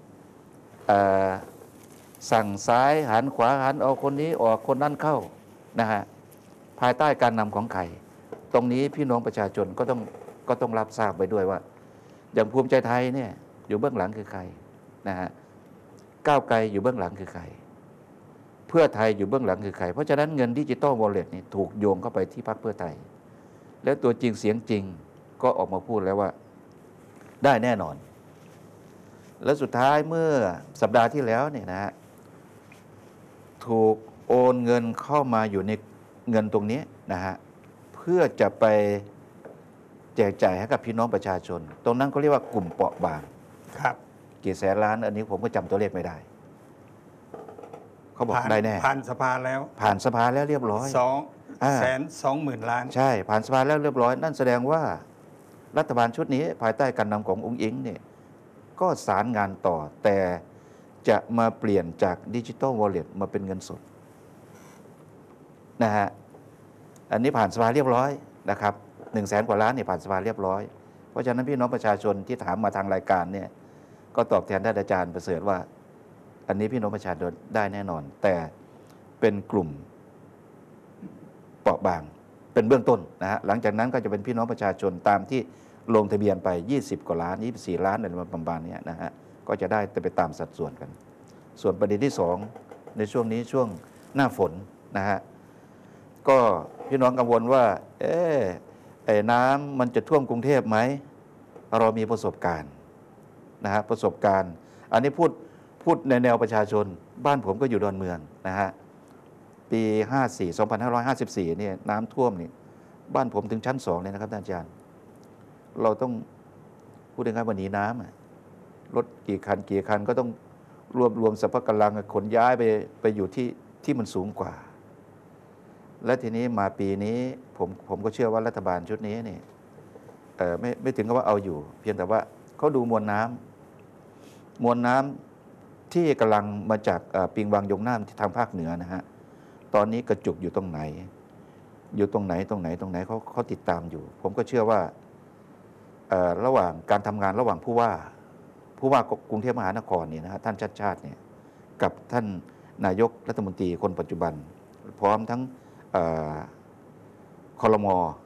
สั่งซ้ายหันขวาหันเอาคนนี้ออกคนนั้นเข้านะฮะภายใต้การนำของใครตรงนี้พี่น้องประชาชนก็ต้องก็ต้องรับทราบไปด้วยว่าอย่างภูมิใจไทยเนี่ยอยู่เบื้องหลังคือใครนะฮะก้าวไกลอยู่เบื้องหลังคือใครเพื่อไทยอยู่เบื้องหลังคือใครเพราะฉะนั้นเงินดิจิตอลวอลเล็ตนี่ถูกโยงเข้าไปที่พรรคเพื่อไทยแล้วตัวจริงเสียงจริงก็ออกมาพูดแล้วว่าได้แน่นอนและสุดท้ายเมื่อสัปดาห์ที่แล้วเนี่ยนะฮะถูกโอนเงินเข้ามาอยู่ในเงินตรงนี้นะฮะเพื่อจะไปแจกจ่ายให้กับพี่น้องประชาชนตรงนั้นเขาเรียกว่ากลุ่มเปราะบางครับกี่แสนล้านอันนี้ผมก็จำตัวเลขไม่ได้เขาบอกได้แน่ผ่านสภาแล้วผ่านสภาแล้วเรียบร้อยสองแสนสองหมื่นล้านใช่ผ่านสภาแล้วเรียบร้อยนั่นแสดงว่ารัฐบาลชุดนี้ภายใต้การนำของอุ๊งอิ๊งเนี่ยก็สารงานต่อแต่จะมาเปลี่ยนจากดิจิตอลวอลเล็ตมาเป็นเงินสดนะฮะอันนี้ผ่านสภาเรียบร้อยนะครับหนึ่งแสนกว่าล้านเนี่ยผ่านสภาเรียบร้อยเพราะฉะนั้นพี่น้องประชาชนที่ถามมาทางรายการเนี่ยก็ตอบแทนท่านอาจารย์ประเสริฐว่าอันนี้พี่น้องประชาชนได้แน่นอนแต่เป็นกลุ่มเปราะบางเป็นเบื้องต้นนะฮะหลังจากนั้นก็จะเป็นพี่น้องประชาชนตามที่ลงทะเบียนไปยี่สิบกว่าล้านยี่สิบสี่ล้านอะไรประมาณนี้นะฮะก็จะได้ไปตามสัดส่วนกันส่วนประเด็นที่สองในช่วงนี้ช่วงหน้าฝนนะฮะก็พี่น้องกังวลว่าเอ๊ะไอ้น้ำมันจะท่วมกรุงเทพไหมเรามีประสบการณ์นะฮะประสบการณ์อันนี้พูดพูดในแนวประชาชนบ้านผมก็อยู่ดอนเมืองนะฮะปี ห้าสี่ สองพันห้าร้อยห้าสิบสี่ เนี่ยน้ำท่วมนี่บ้านผมถึงชั้นสองเลยนะครับท่านอาจารย์เราต้องพูดง่ายๆว่าหนีน้ำรถกี่คันกี่คันก็ต้องรวบรวมสรรพกำลังขนย้ายไปไปอยู่ที่ที่มันสูงกว่า และทีนี้มาปีนี้ผมผมก็เชื่อว่ารัฐบาลชุดนี้เนี่ยเอ่อไม่ไม่ถึงกับว่าเอาอยู่ เพียงแต่ว่าเขาดูมวลน้ำมวลน้ำที่กำลังมาจากปิงวังยงน่านที่ทางภาคเหนือนะฮะตอนนี้กระจุกอยู่ตรงไหน อยู่ตรงไหนตรงไหนตรงไหนเขาเขาติดตามอยู่ ผมก็เชื่อว่าระหว่างการทำงานระหว่างผู้ว่าผู้ว่ากรุงเทพมหานครเนี่ยนะฮะท่านชาติชาติเนี่ยกับท่านนายกรัฐมนตรีคนปัจจุบัน พร้อมทั้งครม.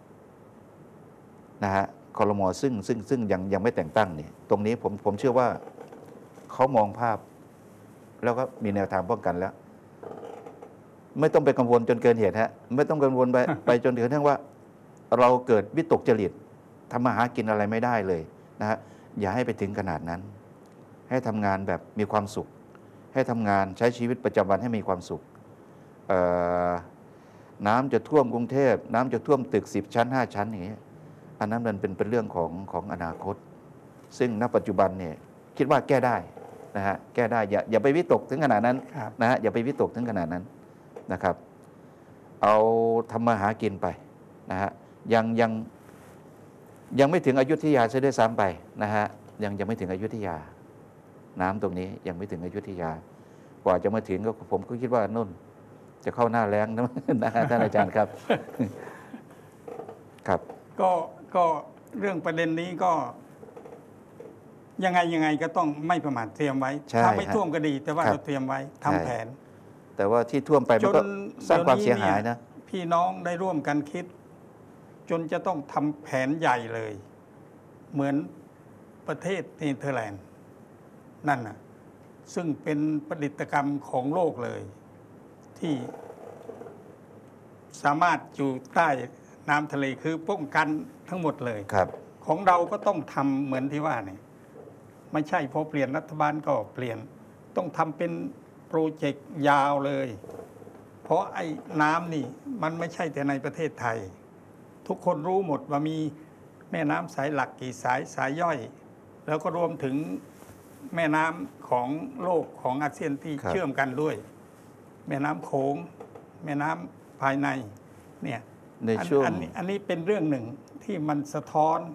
นะฮะครม.ซึ่งซึ่งซึ่งยังยังไม่แต่งตั้งเนี่ยตรงนี้ผมผมเชื่อว่าเขามองภาพแล้วก็มีแนวทางป้องกันแล้วไม่ต้องไปกังวลจนเกินเหตุฮะไม่ต้องกังวลไป ไปจนถึงขั้นว่าเราเกิดวิตกจริตทำมาหากินอะไรไม่ได้เลยนะฮะอย่าให้ไปถึงขนาดนั้นให้ทำงานแบบมีความสุขให้ทำงานใช้ชีวิตประจำวันให้มีความสุขน้ำจะท่วมกรุงเทพน้ำจะท่วมตึกสิบชั้นห้าชั้นอย่างเงี้ยอันนั้นมันเป็นเป็นเรื่องของของอนาคตซึ่งณปัจจุบันเนี่ยคิดว่าแก้ได้นะฮะแก้ได้อย่าอย่าไปวิตกถึงขนาดนั้นนะฮะอย่าไปวิตกถึงขนาดนั้นนะครับเอาทำมาหากินไปนะฮะยังยังยังไม่ถึงอยุธยาเสียด้วยซ้ำไปนะฮะยังยังไม่ถึงอยุธยาน้ำตรงนี้ยังไม่ถึงอยุธยากว่าจะมาถึงก็ผมก็คิดว่านุ่นจะเข้าหน้าแล้งนะนะฮะท่านอาจารย์ครับครับก็ก็เรื่องประเด็นนี้ก็ยังไงยังไงก็ต้องไม่ประมาทเตรียมไว้ถ้าไม่ท่วมก็ดีแต่ว่าเราเตรียมไว้ทำแผนแต่ว่าที่ท่วมไปมันก็สร้างความเสียหายนะพี่น้องได้ร่วมกันคิดจนจะต้องทำแผนใหญ่เลยเหมือนประเทศเนเธอร์แลนด์นั่นน่ะซึ่งเป็นประดิษฐกรรมของโลกเลยที่สามารถอยู่ใต้น้ำทะเลคือป้องกันทั้งหมดเลยครับของเราก็ต้องทำเหมือนที่ว่าเนี่ยไม่ใช่พอเปลี่ยนรัฐบาลก็เปลี่ยนต้องทำเป็นโปรเจกต์ยาวเลยเพราะไอ้น้ำนี่มันไม่ใช่แต่ในประเทศไทยทุกคนรู้หมดว่ามีแม่น้ำสายหลักกี่สายสายย่อยแล้วก็รวมถึงแม่น้ำของโลกของอาเซียนที่เชื่อมกันด้วยแม่น้ำโขงแม่น้ำภายในเนี่ยในช่วงอันนี้อันนี้เป็นเรื่องหนึ่งที่มันสะท้อน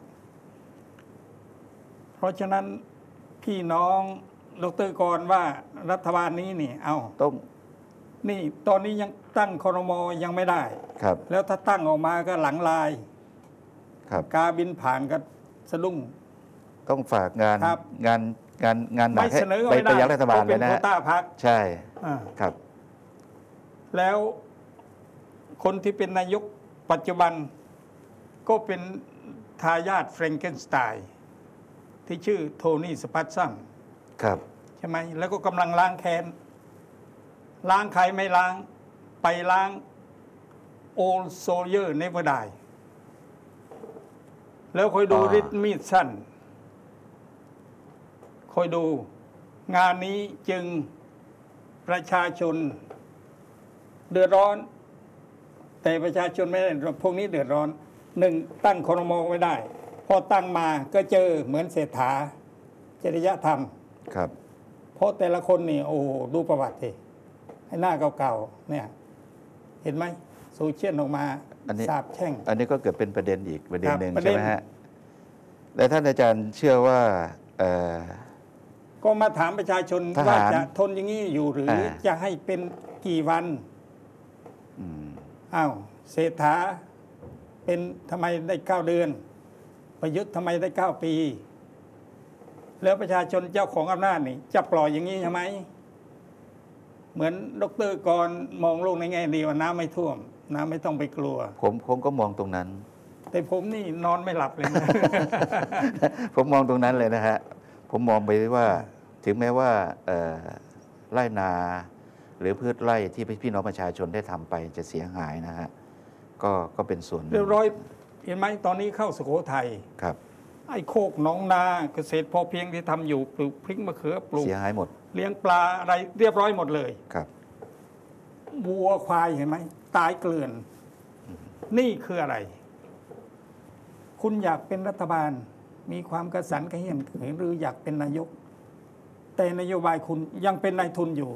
เพราะฉะนั้นพี่น้องดร.กรว่ารัฐบาลนี้นี่เอาต้องนี่ตอนนี้ยังตั้งครม.ยังไม่ได้ครับแล้วถ้าตั้งออกมาก็หลังลายครับกาบินผ่านก็สะดุ้งต้องฝากงานงานงานงานหนักให้ไปไปยังรัฐบาลเลยนะฮะเป็นโควต้าพรรคใช่ครับแล้วคนที่เป็นนายกปัจจุบันก็เป็นทายาทแฟรงเกนสไตน์ที่ชื่อโทนี่สปัตซัมครับใช่ไหมแล้วก็กำลังล้างแค้นล้างใครไม่ล้างไปล้างโอลโซเยอร์เนเวอร์ไดแล้วคอยดูริทมีดสั้นคอยดูงานนี้จึงประชาชนเดือดร้อนแต่ประชาชนไม่ได้พวกนี้เดือดร้อนหนึ่งตั้งครม.ไม่ได้พอตั้งมาก็เจอเหมือนเศรษฐาจริยธรรมครับเพราะแต่ละคนนี่โอ้ดูประวัติสิให้หน้าเก่าๆเนี่ยเห็นไหมโซเชียลออกมาสาบแช่งอันนี้ก็เกิดเป็นประเด็นอีกประเด็นหนึ่งใช่ไหมฮะและท่านอาจารย์เชื่อว่าก็มาถามประชาชนว่าจะทนอย่างนี้อยู่หรือจะให้เป็นกี่วันอ้าวเศรษฐาเป็นทำไมได้เก้าเดือนประยุทธ์ทำไมได้เก้าปีแล้วประชาชนเจ้าของอำนาจนี่จะปล่อยอย่างนี้ใช่ไหมเหมือนดร.กรมองโลกในแง่ดีว่าน้ำไม่ท่วมน้ำไม่ต้องไปกลัวผมผมก็มองตรงนั้นแต่ผมนี่นอนไม่หลับเลยนะผมมองตรงนั้นเลยนะฮะผมมองไปว่าถึงแม้ว่าไร่นาหรือพืชไร่ที่พี่น้องประชาชนได้ทำไปจะเสียหายนะฮะก็ก็เป็นส่วนเรียบร้อยเห็นไหมตอนนี้เข้าสุโขทัยครับไอ้โคกหนองนาเกษตรพอเพียงที่ทำอยู่ปลูกพริกมะเขือปลูกเสียหายหมดเลี้ยงปลาอะไรเรียบร้อยหมดเลยครับวัวควายเห็นไหมตายเกลื่อน นี่คืออะไร คุณอยากเป็นรัฐบาลมีความกระสันกระเหียนหรืออยากเป็นนายก แต่นโยบายคุณยังเป็นนายทุนอยู่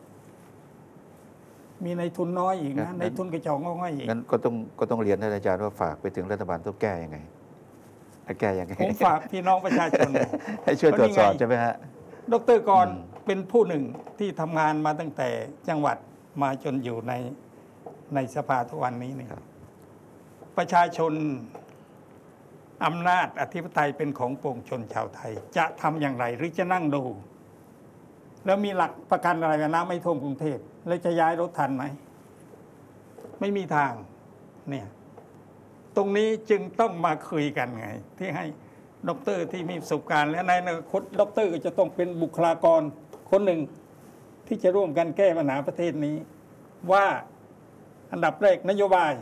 มีนายทุนน้อยอีกนะนายทุนกระจอกง่อยอีกงั้นก็ต้องก็ต้องเรียนท่านอาจารย์ว่าฝากไปถึงรัฐบาลต้องแก้ยังไงแก้ยังไงผมฝากพี่น้องประชาชนให้ช่วยตรวจสอบใช่ไหมฮะดรกรเป็นผู้หนึ่งที่ทำงานมาตั้งแต่จังหวัดมาจนอยู่ในในสภาทุกวันนี้เนี่ยประชาชนอำนาจอธิปไตยเป็นของปวงชนชาวไทย จะทำอย่างไรหรือจะนั่งดู แล้วมีหลักประกันอะไรกันน้ำไม่ท่วมกรุงเทพแล้วจะย้ายรถทันไหมไม่มีทางเนี่ยตรงนี้จึงต้องมาคุยกันไงที่ให้ด็อกเตอร์ที่มีประสบการณ์และในอนาคตด็อกเตอร์ก็จะต้องเป็นบุคลากรคนหนึ่งที่จะร่วมกันแก้ปัญหาประเทศนี้ว่าอันดับแรกนโยบาย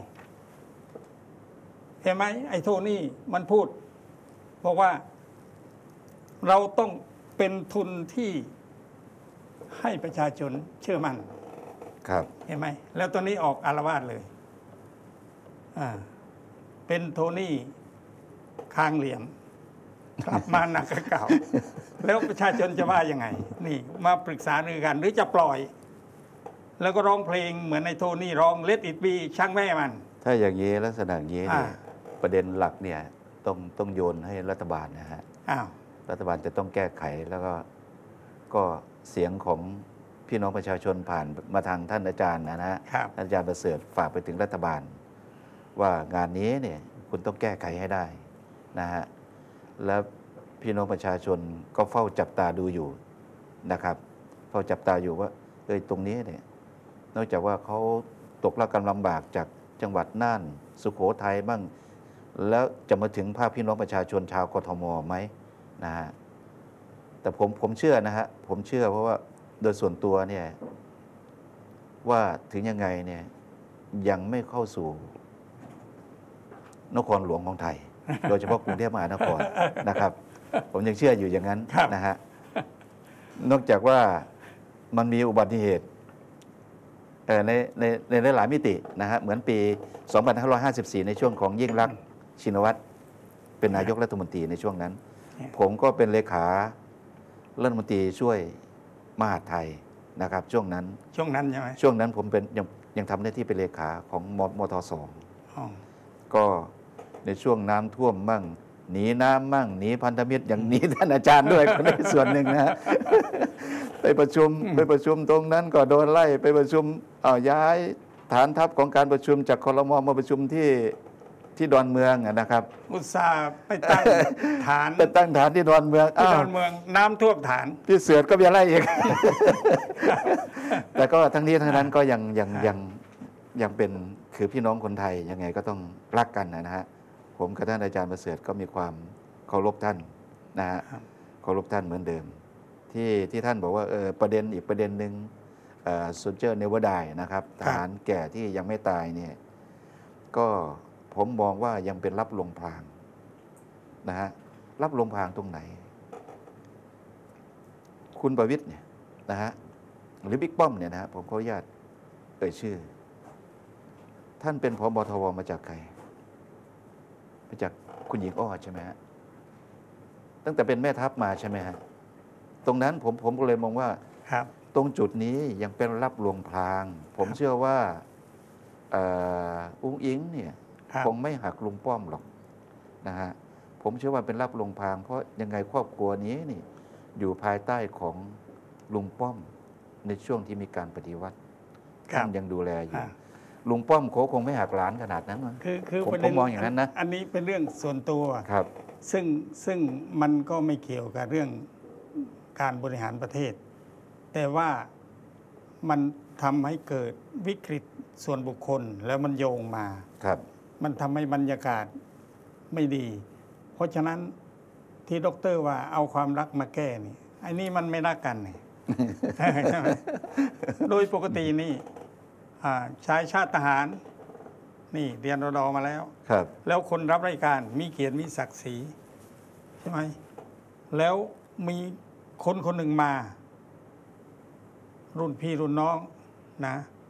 เห็นไหมไอ้โทนี่มันพูดบอกว่าเราต้องเป็นทุนที่ให้ประชาชนเชื่อมั่นครับเห็นไหมแล้วตอนนี้ออกอารวาสเลยอ่าเป็นโทนี่คางเหลี่ยมกลับมาหนักกว่าเก่า แล้วประชาชนจะว่ายังไงนี่มาปรึกษารือกันหรือจะปล่อย แล้วก็ร้องเพลงเหมือนในโทนี่ร้องเลดอิทบีช่างแม่มันถ้าอย่างนี้ลักษณะอย่างนี้เนี่ยประเด็นหลักเนี่ยต้องต้องโยนให้รัฐบาลนะฮะรัฐบาลจะต้องแก้ไขแล้วก็ก็เสียงของพี่น้องประชาชนผ่านมาทางท่านอาจารย์นะฮะท่านอาจารย์ประเสริฐฝากไปถึงรัฐบาลว่างานนี้เนี่ยคุณต้องแก้ไขให้ได้นะฮะแล้วพี่น้องประชาชนก็เฝ้าจับตาดูอยู่นะครับเฝ้าจับตาอยู่ว่าเอ้ยตรงนี้เนี่ยนอกจากว่าเขาตกระกำลำบากจากจังหวัดน่านสุโขทัยบ้างแล้วจะมาถึงภาคพี่น้องประชาชนชาวกทมไหมนะฮะแต่ผมผมเชื่อนะฮะผมเชื่อเพราะว่าโดยส่วนตัวเนี่ยว่าถึงยังไงเนี่ยยังไม่เข้าสู่นครหลวงของไทย โดยเฉพาะกรุงเทพมหานครนะครับผมยังเชื่ออยู่อย่างนั้นนะฮะนอกจากว่ามันมีอุบัติเหตุในในในหลายมิตินะฮะเหมือนปี สองพันห้าร้อยห้าสิบสี่ ในช่วงของยิ่งลักษณ์ชินวัตรเป็นนายกรัฐมนตรีในช่วงนั้น ผมก็เป็นเลขารัฐมนตรีช่วยมหาดไทยนะครับช่วงนั้นช่วงนั้นใช่ไหมช่วงนั้นผมเป็นยังยังทำหน้าที่เป็นเลขาของมมทสองก็ในช่วงน้ำท่วมมั่งหนีน้ำมั่งหนีพันธมิตรอย่างหนีท่านอาจารย์ด้วยคนในส่วนหนึ่งนะฮะไปประชุมไปประชุมตรงนั้นก็โดนไล่ไปประชุมเอาย้ายฐานทัพของการประชุมจากครม.มาประชุมที่ที่ดอนเมืองนะครับอุตส่าห์ไปตั้งฐานไปตั้งฐานที่ดอนเมืองที่ดอนเมืองน้ำท่วมฐานที่เสือก็อย่าไล่อีก แต่ก็ทั้งนี้ทั้งนั้นก็ยังยังยังยังเป็นคือพี่น้องคนไทยยังไงก็ต้องรักกันนะฮะผมกับท่านอาจารย์ประเสริฐก็มีความเคารพท่านนะฮะเคารพท่านเหมือนเดิมที่ที่ท่านบอกว่าเออประเด็นอีกประเด็นหนึ่งโซเจอร์เนวดายนะครับทหารแก่ที่ยังไม่ตายเนี่ยก็ผมมองว่ายังเป็นรับลมพรางนะฮะรับลมพรางตรงไหนคุณประวิตรเนี่ยนะฮะหรือบิ๊กป้อมเนี่ยนะฮะผมขออนุญาตเอ่ยชื่อท่านเป็นผบ.ทว.มาจากใครมาจากคุณหญิงอ้อใช่ไหมฮะตั้งแต่เป็นแม่ทัพมาใช่ไหมฮะตรงนั้นผมผมก็เลยมองว่าตรงจุดนี้ยังเป็นรับลวงพราง ผมเชื่อว่าอุ้งอิงเนี่ยคงไม่หักลุงป้อมหรอกนะฮะผมเชื่อว่าเป็นรับลวงพรางเพราะยังไงครอบครัวนี้นี่อยู่ภายใต้ของลุงป้อมในช่วงที่มีการปฏิวัติท่านยังดูแลอยู่ลุงป้อมโคคงไม่หักหลานขนาดนั้นมั้งคือคือผมผมมองอย่างนั้นนะอันนี้เป็นเรื่องส่วนตัวครับซึ่งซึ่งมันก็ไม่เกี่ยวกับเรื่องการบริหารประเทศ แต่ว่ามันทำให้เกิดวิกฤตส่วนบุคคลแล้วมันโยงมาครับมันทำให้บรรยากาศไม่ดี เพราะฉะนั้นที่ด็อกเตอร์ว่าเอาความรักมาแก้นี่ไอ้นี่มันไม่รักกันนี่ ใช่ไหมโดยปกตินี่ชายชาติทหารนี่เรียนรดมาแล้วครับแล้วคนรับราชการมีเกียรติมีศักดิ์ศรีใช่ไหมแล้วมีคนคนหนึ่งมารุ่นพี่รุ่นน้องนะ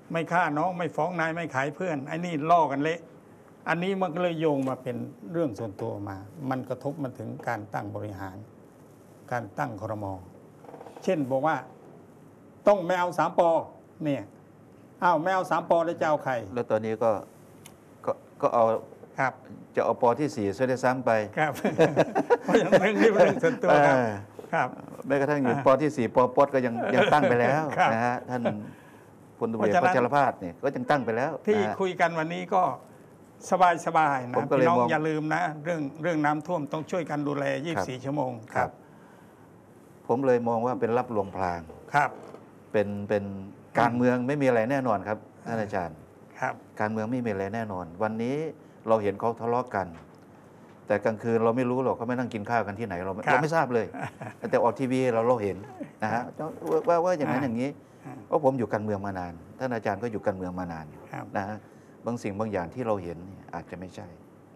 ไม่ฆ่าน้องไม่ฟ้องนายไม่ขายเพื่อนไอ้นี่ล่อกันเละอันนี้มันก็เลยโยงมาเป็นเรื่องส่วนตัวมา มันกระทบมาถึงการตั้งบริหาร การตั้งครม.เช่นบอกว่าต้องไม่เอาสามปอเนี่ยอ้าวไม่เอาสามปอแล้วจะเอาใครแล้วตอนนี้ก็ก็ก็เอาครับจะเอาปอที่สี่ซะได้วยซ้ำไปครับ เพราะฉะนั้นเรื่องนี้เป็นเรื่องส่วนตัวครับเออครับแม้กระทั่งอยู่อ่าปอที่สี่ปอปดก็ยังยังตั้งไปแล้วครับนะฮะท่านพลตำรวจเพราะฉะนั้นพัชรภาสเนี่ยก็ยังตั้งไปแล้วที่นะฮะคุยกันวันนี้ก็สบายสบายๆผมนะก็เลยพี่น้องมองอย่าลืมนะ เรื่องเรื่องน้ำท่วมต้องช่วยกันดูแลครับยี่สิบสี่ ชั่วโมงครับ ผมเลยมองว่าเป็นรับลวงพลางครับเป็นเป็นการเมืองไม่มีอะไรแน่นอนครับท่านอาจารย์ครับการเมืองไม่มีอะไรแน่นอน วันนี้เราเห็นเขาทะเลาะกัน แต่กลางคืนเราไม่รู้หรอกเขาไม่นั่งกินข้าวกันที่ไหนเราไม่ครับเราไม่ทราบเลย แต่ออกทีวีเราเราเห็นนะฮะว่าว่าว่าอย่างนั้นอย่างนี้อ่าเพราะผมอยู่การเมืองมานานท่านอาจารย์ก็อยู่การเมืองมานานครับนะฮะบางสิ่งบางอย่างที่เราเห็นเนี่ยอาจจะไม่ใช่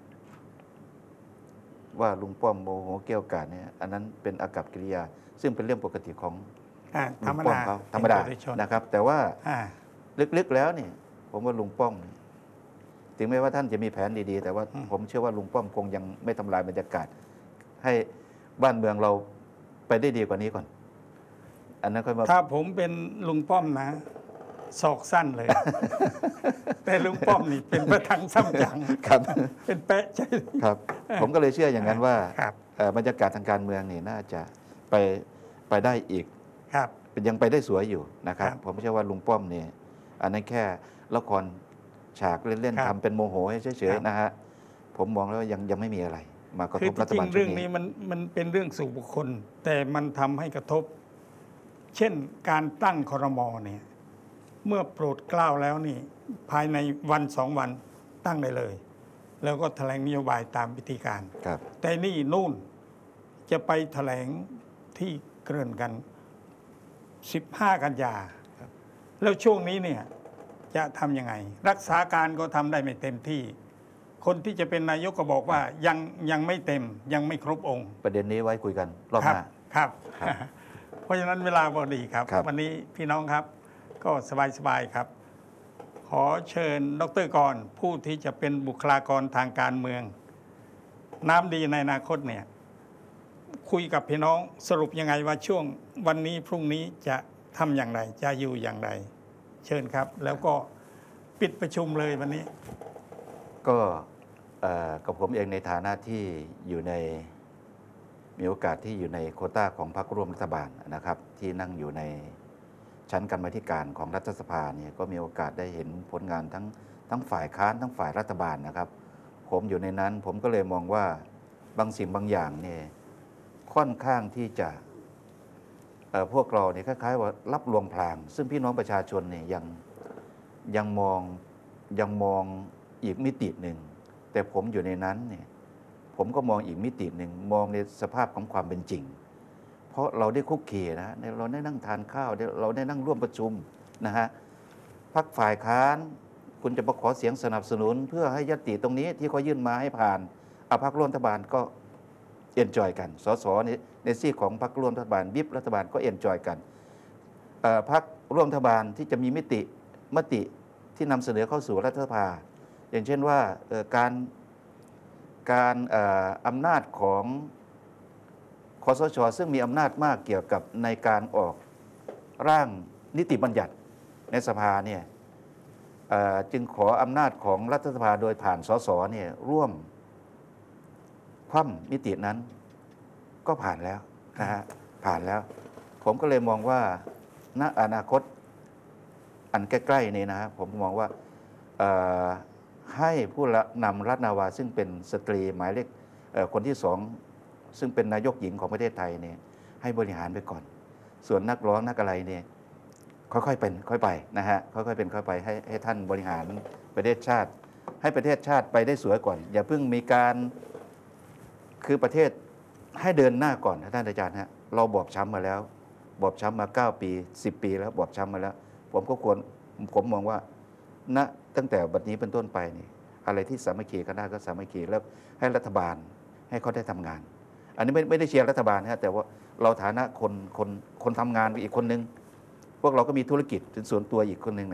ว่าลุงป้อมโมโหเกี่ยวกาดเนี่ยอันนั้นเป็นอากัปกิริยา ซึ่งเป็นเรื่องปกติของอ่าธรลุรง มป้อมดาเขาธรรมดาเป็นปุถุชนนะครับ แต่ว่าอ่าลึกๆแล้วเนี่ยผมว่าลุงป้อมเนี่ยถึงแม้ว่าท่านจะมีแผนดีๆ แต่ว่าอืมผมเชื่อว่าลุงป้อมคงยังไม่ทำลายบรรยากาศ ให้บ้านเมืองเราไปได้ดีกว่านี้ก่อน อันนั้นค่อยมาถ้าผมเป็นลุงป้อมนะศอกสั้นเลย แต่ลุงป้อมนี่เป็นประทังซ้ำจังครับเป็นแปะใช่ครับ ผมก็เลยเชื่ออย่างนั้นว่าครับเอ่อบรรยากาศทางการเมืองนี่น่าจะไปไปได้อีกครับยังไปได้สวยอยู่นะครับครับผมเชื่อว่าลุงป้อมเนี่ยอันนั้นแค่ละครฉากเล่นคๆรับทำเป็นโมโหให้เฉคยรับๆนะฮะผมมองแล้วยังยังไม่มีอะไร มากระคืทอบรัฐจริบาลงๆชุเรื่ดองนี้นี้มันมันเป็นเรื่องส่วนบุคคล แต่มันทำให้กระทบ เช่นการตั้งครมเนี่ยเมื่อโปรดเกล้าแล้วนี่ ภายในวันสองวันตั้งได้เลย แล้วก็แถลงนโยบายตามวิธีการครับแต่นี่นู่นจะไปแถลงที่เกริ่นกัน สิบห้า กันยา แล้วช่วงนี้เนี่ยจะทำยังไง รักษาการก็ทำได้ไม่เต็มที่ คนที่จะเป็นนายกก็บอกว่ายังยังไม่เต็มยังไม่ครบองค์ประเด็นนี้ไว้คุยกันรอบครัหน้าครับครับเพราะฉะนั้นเวลาพอดีครับครับวันนี้พี่น้องครับ ก็สบายๆครับ ขอเชิญดรกรผู้ที่จะเป็นบุคลากรทางการเมือง น้ำดีในอนาคตเนี่ยคุยกับพี่น้องสรุปยังไงว่าช่วงวันนี้พรุ่งนี้จะทำอย่างไร จะอยู่อย่างไร เชิญครับ แล้วก็ปิดประชุมเลยวันนี้ก็เอ่อกับผมเองในฐานะที่อยู่ในมีโอกาสที่อยู่ในโควต้าของพรรคร่วมรัฐบาลนะครับ ที่นั่งอยู่ในชั้นกรรมาธิการของรัฐสภาเนี่ยก็มีโอกาสได้เห็นผลงานทั้งทั้งฝ่ายค้านทั้งฝ่ายรัฐบาลนะครับ ผมอยู่ในนั้นผมก็เลยมองว่าบางสิ่งบางอย่างเนี่ยค่อนข้างที่จะเอ่อพวกเราเนี่ยคล้ายๆว่ารับลวงพลาง ซึ่งพี่น้องประชาชนเนี่ยยังยังมองยังมองอีกมิติหนึ่ง แต่ผมอยู่ในนั้นเนี่ยผมก็มองอีกมิติหนึ่งมองในสภาพของความเป็นจริง เพราะเราได้คุกคีนะเราได้นั่งทานข้าวเราได้นั่งร่วมประชุมนะฮะพรรคฝ่ายค้านคุณจะมาขอเสียงสนับสนุน เพื่อให้ยติตรงนี้ที่เขายื่นมาให้ผ่านเอาพรรคร่วมรัฐบาลก็เอ็นจอยกันสสในในซีกของพรรคร่วมรัฐบาลวิปรัฐบาลก็เอ็นจอยกันเอ่อพรรคร่วมรัฐบาลที่จะมีมิติมติที่นำเสนอเข้าสู่รัฐสภา อย่างเช่นว่าเอ่อการการเอ่ออำนาจของคสช.ซึ่งมีอำนาจมากเกี่ยวกับในการออกร่างนิติบัญญัติในสภาเนี่ยเอ่อจึงขออำนาจของรัฐสภาโดยผ่านสสเนี่ยร่วมคว่ำมิตินั้นก็ผ่านแล้วนะฮะผ่านแล้ว ผมก็เลยมองว่าณอนาคตอันใกล้ๆนี้นะฮะผมมองว่าเอ่อให้ผู้นำรัฐนาวาซึ่งเป็นสตรีหมายเลขเอ่อคนที่สองซึ่งเป็นนายกหญิงของประเทศไทยเนี่ยให้บริหารไปก่อน ส่วนนักร้องนักอะไรเนี่ยค่อยๆเป็นค่อยไปนะฮะค่อยๆเป็นค่อยไปให้ให้ท่านบริหารประเทศชาติ ให้ประเทศชาติไปได้สวยก่อน อย่าเพิ่งมีการคือประเทศให้เดินหน้าก่อนนะท่านอาจารย์ฮะเราบอบช้ำมาแล้วบอบช้ำมาเก้าปีสิบปีแล้วบอบช้ำมาแล้ว ผมก็ควรผมมองว่าณตั้งแต่บัดนี้เป็นต้นไปนี่อะไรที่สามัคคีกันได้ก็สามัคคีแล้วให้รัฐบาลให้เขาได้ทำงาน อันนี้ไม่ไม่ได้เชียร์รัฐบาลนะแต่ว่าเราฐานะคนคนคนทำงานอีกคนนึงพวกเราก็มีธุรกิจส่วนตัวอีกคนนึงนะฮะ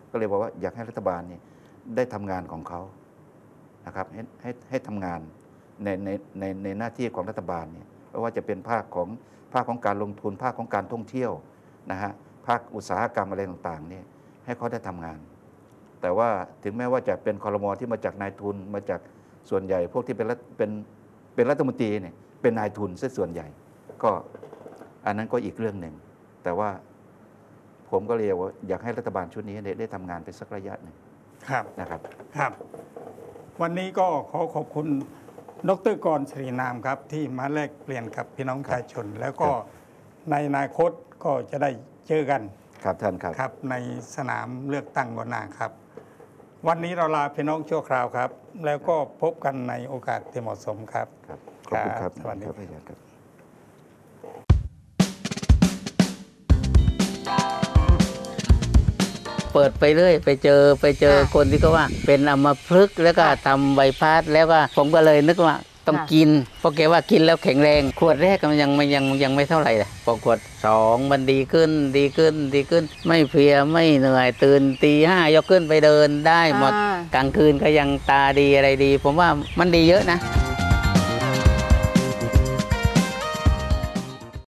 ก็เลยบอกว่าอยากให้รัฐบาลเนี่ยได้ทำงานของเขานะครับให้ให้ให้ทำงานในในในในหน้าที่ของรัฐบาลเนี่ยไม่ว่าจะเป็นภาคของภาคของการลงทุนภาคของการท่องเที่ยวนะฮะภาคอุตสาหกรรมอะไรต่างๆเนี่ยให้เขาได้ทำงาน แต่ว่าถึงแม้ว่าจะเป็นครม.ที่มาจากนายทุนมาจากส่วนใหญ่พวกที่เป็นรัฐเป็นเป็นรัฐมนตรีเนี่ยเป็นนายทุนซะส่วนใหญ่ก็อันนั้นก็อีกเรื่องหนึ่งแต่ว่าผมก็เรียกว่าอยากให้รัฐบาลชุดนี้ได้ได้ทำงานไปสักระยะหนึ่งครับนะครับครับ วันนี้ก็ขอขอบคุณดรกร ศรีนามครับที่มาแลกเปลี่ยนกับพี่น้องประชาชน แล้วก็ในอนาคตก็จะได้เจอกันครับท่านครับครับในสนามเลือกตั้งวันหน้าครับ วันนี้เราลาพี่น้องชั่วคราวครับ แล้วก็พบกันในโอกาสที่เหมาะสมครับครับขอบคุณครับสวัสดีครับอาจารย์ครับเปิดไปเรื่อยไปเจอไปเจอค่ะคนที่เขาว่าเป็นอัมพฤกษ์แล้วก็ค่ะทำใบพัดแล้วก็ผมก็เลยนึกว่าต้องค่ะกินเพราะแกว่ากินแล้วแข็งแรง ขวดแรกมันยังมันยังยังไม่เท่าไหร่เลยพอขวดสองมันดีขึ้นดีขึ้นดีขึ้น ไม่เพลียไม่เหนื่อยตื่นตีห้ายกขึ้นไปเดินได้หมดอ่ากลางคืนก็ยังตาดีอะไรดี ผมว่ามันดีเยอะนะ